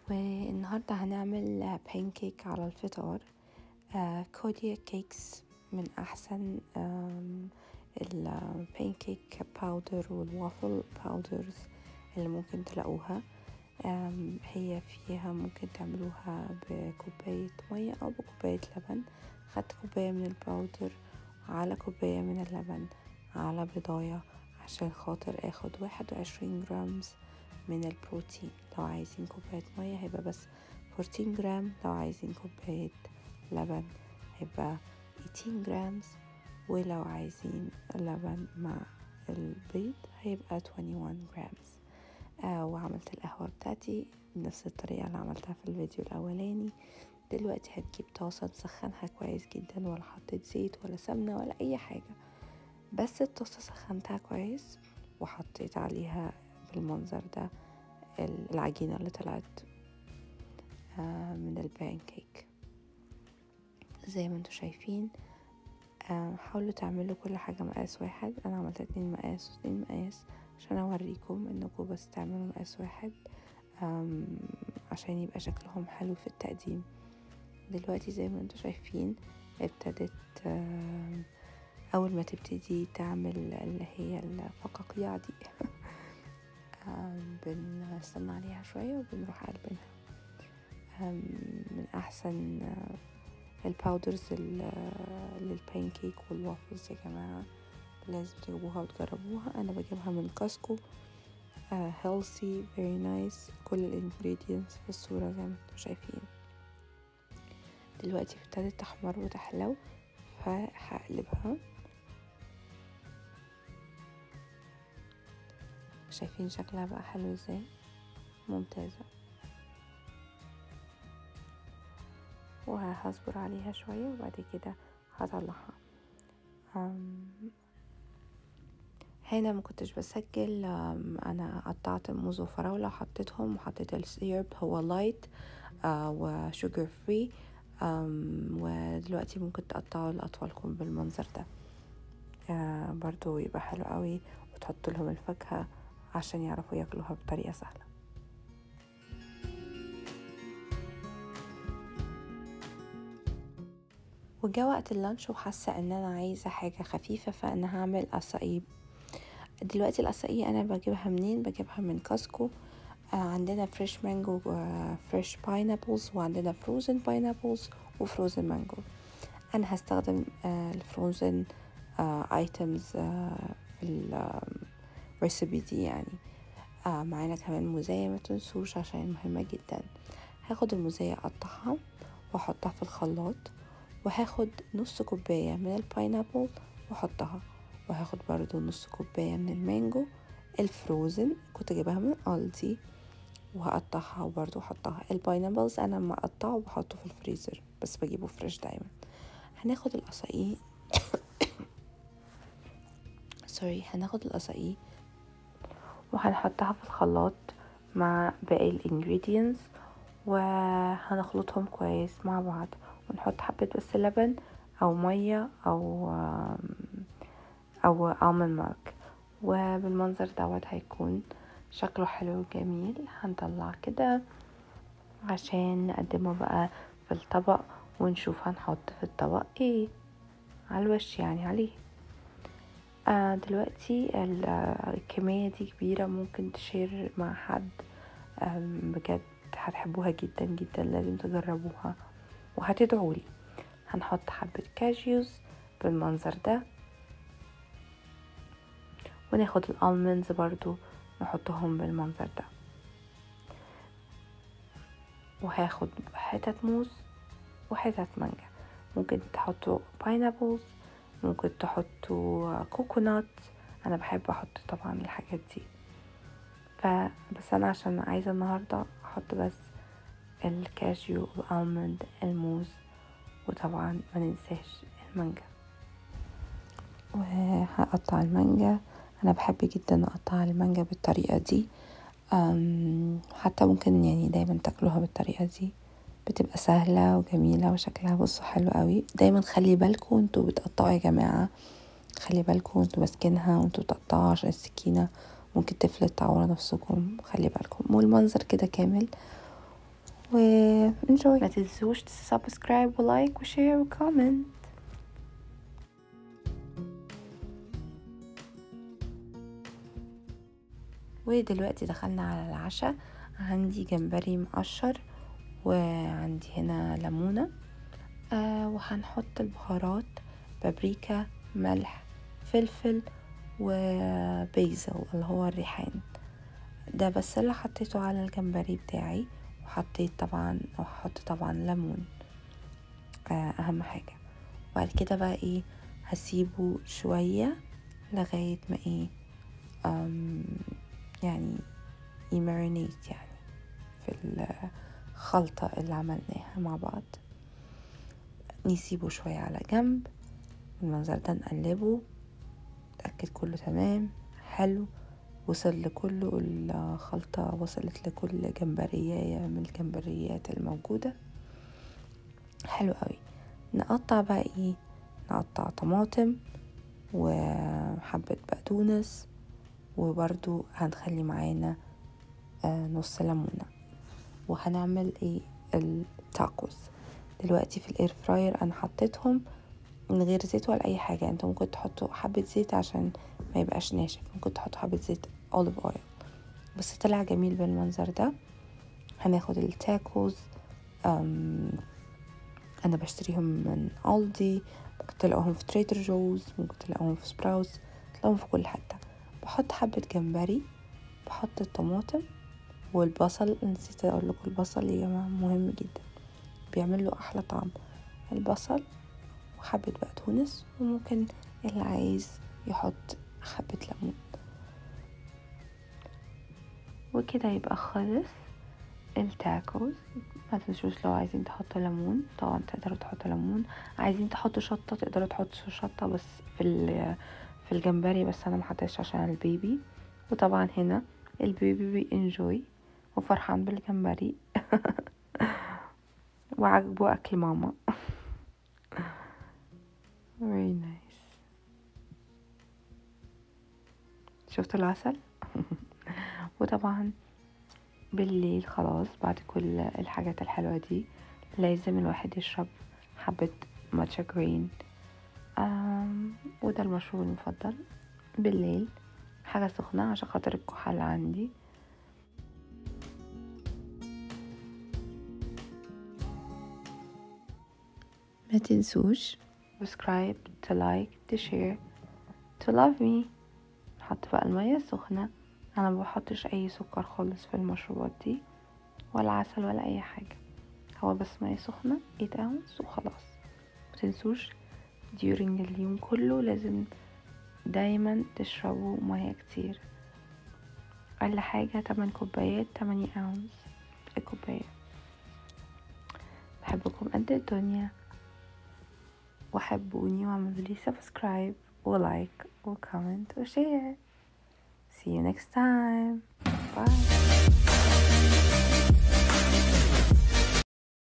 والنهاردة هنعمل بانكيك على الفطار. كوديا كيكس من أحسن البانكيك باودر والوافل باودرز اللي ممكن تلاقوها. هي فيها ممكن تعملوها بكوباية مية أو بكوباية لبن. خدت كوباية من الباودر على كوباية من اللبن على بضاية عشان خاطر اخد 21 جرامز من البروتين. لو عايزين كوباية مية هيبقى بس 14 جرام، لو عايزين كوباية لبن هيبقى 18 جرامز، ولو عايزين لبن مع البيض هيبقى 21 جرامز. وعملت القهوة بتاعتي بنفس الطريقة اللي عملتها في الفيديو الأولاني. دلوقتي هتجيب طاسة تسخنها كويس جدا، ولا حطيت زيت ولا سمنة ولا أي حاجة، بس الطاسة سخنتها كويس وحطيت عليها بالمنظر ده العجينة اللي طلعت من البانكيك زي ما انتوا شايفين. حاولوا تعملوا كل حاجة مقاس واحد. انا عملت 2 مقاس و2 مقاس عشان اوريكم انكم بس تعملوا مقاس واحد عشان يبقى شكلهم حلو في التقديم. دلوقتي زي ما انتوا شايفين ابتدت اول ما تبتدي تعمل اللي هي الفقاقيع دي بنستنى عليها شوية وبنروح قلبينها. من احسن الباودرز للبانكيك والوافلز يا جماعة، لازم تجيبوها وتجربوها. انا بجيبها من كاسكو. healthy very nice. كل الانجريدينتس في الصورة زي ما انتم شايفين. دلوقتي ابتدت تحمر وتحلو، فهقلبها. شايفين شكلها بقى حلو ازاي؟ ممتازة. وهصبر عليها شوية وبعد كده هطلعها. هنا ما كنتش بسجل. انا قطعت موز وفراولة وحطيتهم، وحطيت السيرب هو لايت وشوجر فري. ودلوقتي ممكن تقطعوا لأطفالكم بالمنظر ده. برضو يبقى حلو قوي، وتحط لهم الفاكهة عشان يعرفوا ياكلوها بطريقة سهلة. وجا وقت اللانش وحاسة ان انا عايزة حاجة خفيفة، فانا هعمل قصاقيب. دلوقتي القصاقيب انا بجيبها منين؟ بجيبها من كاسكو. عندنا فريش مانجو وفريش باينابلز، وعندنا فروزن باينابلز وفروزن مانجو. انا هستخدم الفروزن ايتمز في الريسيبي دي يعني. معانا كمان موزاية ما تنسوش عشان مهمة جدا. هاخد الموزاية اقطعها واحطها في الخلاط، وهاخد نص كوباية من الباينابل واحطها، وهاخد برضو نص كوباية من المانجو الفروزن كنت جايبها من ألدي وهقطعها وبرضو احطها. الباينابلز انا ما اقطعه وبحطه في الفريزر، بس بجيبه فريش دايما. هناخد القصاقيق هناخد القصاقيق وهنحطها في الخلاط مع باقي الانجريدينتس، وهنخلطهم كويس مع بعض، ونحط حبة بس لبن او مية او almond milk. وبالمنظر دوت هيكون شكله حلو وجميل. هنطلع كده عشان نقدمه بقى في الطبق، ونشوف هنحط في الطبق ايه على الوش يعني عليه. دلوقتي الكمية دي كبيرة، ممكن تشير مع حد. بجد هتحبوها جدا جدا، لازم تجربوها وهتدعولي. هنحط حبة كاجيوز بالمنظر ده، وناخد الالمندز برضو نحطهم بالمنظر ده، وهاخد حتت موز وحتت مانجا. ممكن تحطوا باينابلز، ممكن تحطوا كوكونات. انا بحب احط طبعا الحاجات دي، فبس انا عشان عايزة النهاردة احط بس الكاجيو والالمند الموز، وطبعا ما ننساش المانجا. وهقطع المانجا. انا بحب جدا اقطع المانجا بالطريقة دي. حتى ممكن يعني دايما تاكلوها بالطريقة دي، بتبقى سهلة وجميلة وشكلها بصوا حلو قوي. دايما خلي بالكم وانتوا بتقطعوا يا جماعة، خلي بالكم وانتوا ماسكينها وانتوا بتقطعوا عشان السكينة ممكن تفلت تعوروا نفسكم. خلي بالكم. والمنظر كده كامل. و enjoy. ما تنسوش تسبسكرايب ولايك وشير وكومنت. ودلوقتي دخلنا على العشاء. عندي جمبري مقشر، وعندي هنا ليمونة، وهنحط البهارات: بابريكا، ملح، فلفل، وبيزل اللي هو الريحان. ده بس اللي حطيته على الجمبري بتاعي. وحطيت طبعا وهحط طبعا ليمون، اهم حاجة. وبعد كده بقى ايه، هسيبه شوية لغاية ما ايه يعني يمارينيت يعني في الخلطة اللي عملناها مع بعض. نسيبه شوية على جنب. المنظر ده نقلبه، نتأكد كله تمام حلو، وصل لكله الخلطة، وصلت لكل جمبرية من الجمبريات الموجودة. حلو قوي. نقطع بقى ايه، نقطع طماطم وحبة بقدونس، وبرضو هنخلي معانا نص ليمونة. وهنعمل ايه التاكوز دلوقتي في الاير فراير. انا حطيتهم من غير زيت ولا اي حاجة. انتوا ممكن تحطوا حبة زيت عشان ما يبقاش ناشف، ممكن تحطوا حبة زيت اوليف اويل، بس طلع جميل بالمنظر ده. هناخد التاكوز. انا بشتريهم من ألدي، ممكن تلاقوهم في تريدر جوز، ممكن تلاقوهم في سبراوس، تلاقوهم في كل حتة. بحط حبة جمبري، بحط الطماطم والبصل. نسيت اقول لكم البصل يا جماعه مهم جدا، بيعمل له احلى طعم. البصل وحبه بقدونس، وممكن اللي عايز يحط حبه ليمون. وكده يبقى خلص التاكوز. ما تنسوش لو عايزين تحطوا ليمون طبعا تقدروا تحطوا ليمون، عايزين تحطوا شطه تقدروا تحطوا شطه بس في الجمبري، بس انا ما حطيتش عشان البيبي. وطبعا هنا البيبي بينجوي وفرحان بالجمبري وعجبه اكل ماما. very nice. شفتوا العسل؟ وطبعا بالليل خلاص بعد كل الحاجات الحلوة دي لازم الواحد يشرب حبة ماتشا جرين. وده المشروب المفضل بالليل، حاجة سخنة عشان خاطر الكحل عندي. ما تنسوش subscribe, to like, to share, to love me. نحط بقى المية السخنة. انا ما بحطش اي سكر خالص في المشروبات دي، ولا عسل ولا اي حاجة، هو بس مية سخنة 8 ounce وخلاص. متنسوش during اليوم كله لازم دايما تشربوا مية كتير، اقل حاجة 8 كوبايات، 8 ounce الكوباية. بحبكم قد الدنيا، وحبوني واعملوا لي سبسكرايب ولايك وكومنت وشير. See you next time. Bye.